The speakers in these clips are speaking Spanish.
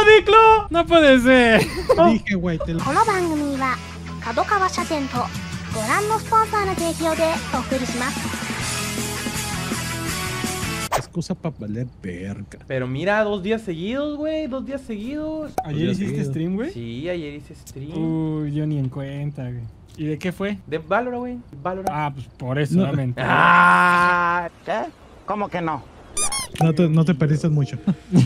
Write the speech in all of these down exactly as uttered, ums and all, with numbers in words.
Diclo! ¡No puede ser! Dije, güey, te lo... Excusa para valer verga. Pero mira, dos días seguidos, güey. Dos días seguidos. ¿Ayer hiciste stream, güey? Sí, ayer hice stream. Uy, yo ni en cuenta, güey. ¿Y de qué fue? De Valorant, güey. Valorant. Ah, pues por eso, no. Solamente. Ah, ¿qué? ¿Cómo que no? No te, no te perdiste mucho.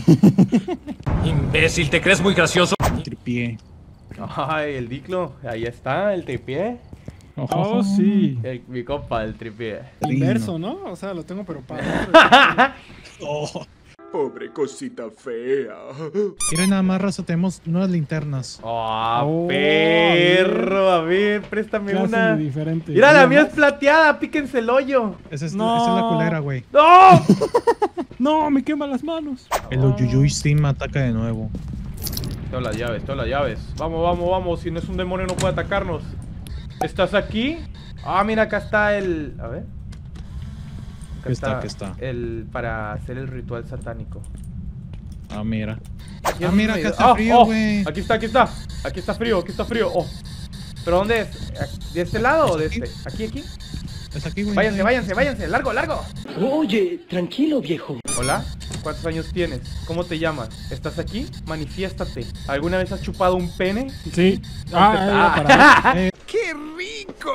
Imbécil, ¿te crees muy gracioso? Tripié. Ay, el Diclo. Ahí está, el tripié. Oh, oh sí. El, mi compa, el tripié. Inverso, ¿no? O sea, lo tengo pero para. Oh. Pobre cosita fea. Miren, nada más, raza, tenemos nuevas linternas. Oh, oh perro. A ver, préstame Clase una. Diferente. Mira, la mía es plateada. Píquense el hoyo. Esa es, no. esa es la culera, güey. ¡No! No, me quema las manos. El Oyuyuy Steam ataca de nuevo. Todas las llaves, todas las llaves. Vamos, vamos, vamos. Si no es un demonio, no puede atacarnos. ¿Estás aquí? Ah, mira, acá está el... A ver. ¿Qué está? ¿Qué está? El... Para hacer el ritual satánico. Ah, mira. Aquí Ah, mira, acá está frío, güey. Oh, oh, aquí está, aquí está. Aquí está frío, aquí está frío. Oh. ¿Pero dónde es? ¿De este lado o de este? ¿Aquí, aquí? Es aquí, güey. Váyanse, váyanse, váyanse. Largo, largo. Oye, tranquilo, viejo. Hola. ¿Cuántos años tienes? ¿Cómo te llamas? ¿Estás aquí? Manifiéstate. ¿Alguna vez has chupado un pene? Sí. Ah, ah, para eh. ¡Qué rico!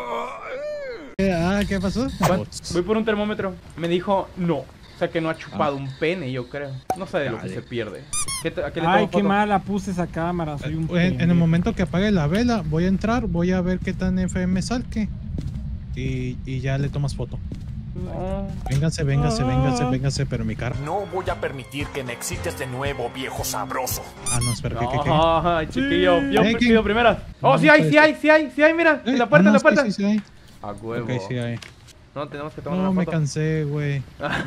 Ah, ¿qué pasó? Voy por un termómetro. Me dijo no. O sea que no ha chupado ah. un pene, yo creo. No sé de lo Dale. que se pierde. ¿Qué te, ¿a qué le Ay, foto? qué mala puse esa cámara. Soy un en, en el momento que apague la vela, voy a entrar, voy a ver qué tan F M salque. Y, y ya le tomas foto. No. Véngase, véngase, véngase, véngase, pero mi cara. No voy a permitir que me excites de nuevo, viejo sabroso. Ah, no, espera, ¿qué, qué, qué? Ay, chiquillo, sí. yo ¿Eh, pido primeras. Oh, no, sí hay, sí hay, sí hay, sí hay, mira. Eh, En la puerta, ah, en no, la puerta. Sí, sí, sí hay. A huevo. Ok, sí hay. No, tenemos que tomar No, una me foto. cansé, güey.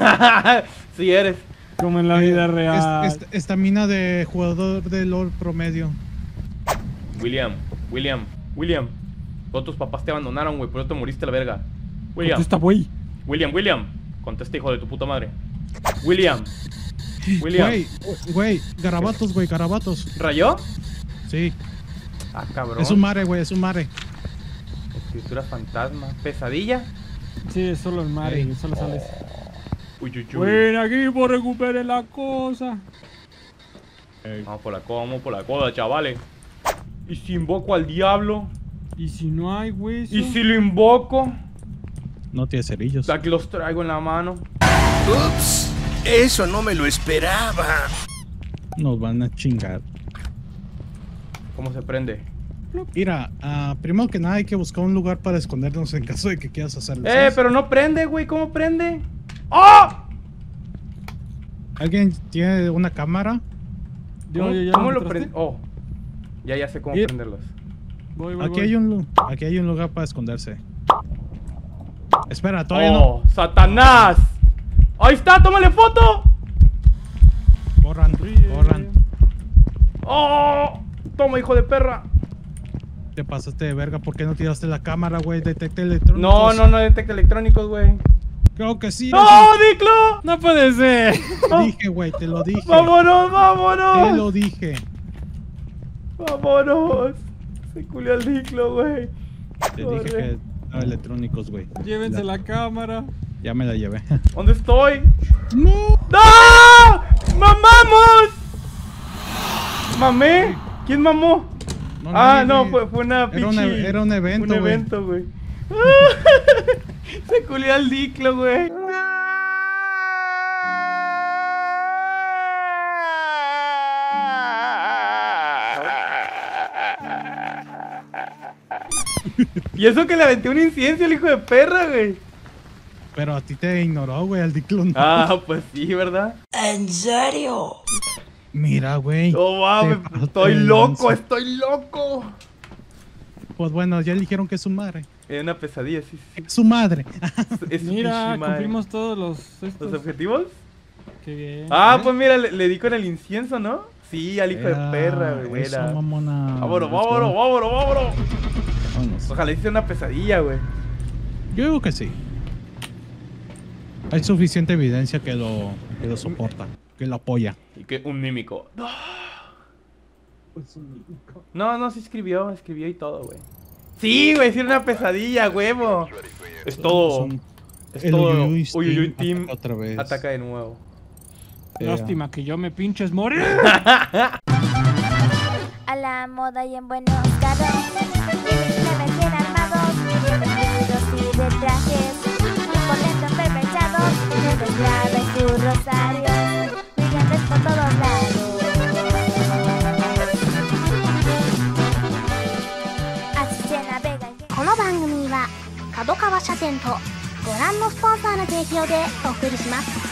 Sí eres. Como en la vida real. Esta es, es, mina de jugador de LOL promedio. William, William, William. Todos tus papás te abandonaron, güey, por eso te moriste la verga. William. Contesta, güey. William, William. Contesta, hijo de tu puta madre. William. William. Güey, güey, garabatos, güey, garabatos. ¿Rayó? Sí. Ah, cabrón. Es un mare, güey, es un mare. Escritura fantasma. ¿Pesadilla? Sí, es solo el mare, Ey. solo sales. Uy, uy, uy. Ven aquí por recuperar la cosa. Ey. Vamos por la coda, vamos por la coda, chavales. ¿Y si invoco al diablo? ¿Y si no hay hueso? ¿Y si lo invoco? No tiene cerillos. Aquí los traigo en la mano. Ups, eso no me lo esperaba. Nos van a chingar. ¿Cómo se prende? Mira, uh, primero que nada hay que buscar un lugar para escondernos en caso de que quieras hacerlo. Eh, ¿sabes? pero no prende, güey. ¿Cómo prende? ¡Oh! ¿Alguien tiene una cámara? ¿Cómo, Yo, yo, ¿cómo ¿me lo prende? Oh. Ya, ya sé cómo Y... prenderlos. Voy, voy, Aquí voy. hay un aquí hay un lugar para esconderse. Espera, todavía ¡Oh, Satanás! ¡Ahí está! ¡Tómale foto! no. Corran, corran. ¡Oh! ¡Toma, hijo de perra! Te pasaste de verga, ¿por qué no tiraste la cámara, güey? Detecta electrónicos. No, no, no detecta electrónicos, güey. Creo que sí. ¡No, Diclo! No puede ser. Te dije, güey, te lo dije. ¡Vámonos, Te vámonos! lo dije. ¡Vámonos! Se culió al Diclo, güey. Te Corre. dije que no electrónicos, güey. Llévense Ya. la cámara. Ya me la llevé. ¿Dónde estoy? ¡No! ¡No! ¡Mamamos! ¿Mamé? ¿Quién mamó? No, Ah, nadie, no, güey. fue, fue una Era un, pinche... e- era un evento, Un güey. evento, güey. Se culió al Diclo, güey. Y eso que le aventé un incienso al hijo de perra, güey. Pero a ti te ignoró, güey, al Diclo. No. Ah, pues sí, ¿verdad? ¿En serio? Mira, güey. No mames, Te pasaste estoy de loco, lanza. estoy loco. Pues bueno, ya eligieron que es su madre. Es una pesadilla, sí, sí. Su madre. Es su Mira, pinche madre. cumplimos todos los estos. ¿Los objetivos? Qué bien. Ah, ¿Eh? pues mira, le, le di con el incienso, ¿no? Sí, al hijo de perra, güey. Eso, Mira. mamona. Vámonos, Let's go. vámonos, vámonos, vámonos. Vámonos. Ojalá hice una pesadilla, güey. Yo digo que sí. Hay suficiente evidencia que lo, que lo soporta, que lo apoya. Y que un mímico. No, no se escribió, escribió y todo, güey. Sí, güey, sí era una pesadilla, huevo. Es todo. Son- Es el todo. Uyuyuy Uy, uy, uy, Steam Team ataca otra vez. ataca de nuevo. Eh, Lástima que yo me pinches morir. A la moda y en buenos carros, plebes bien armados, bien vestidos y de trajes, imponentes perversados, de clave en sus rosarios, brillantes por todos lados. Así se navega en... この番組は角川車店とご覧のスポンサーの提供でお送りします。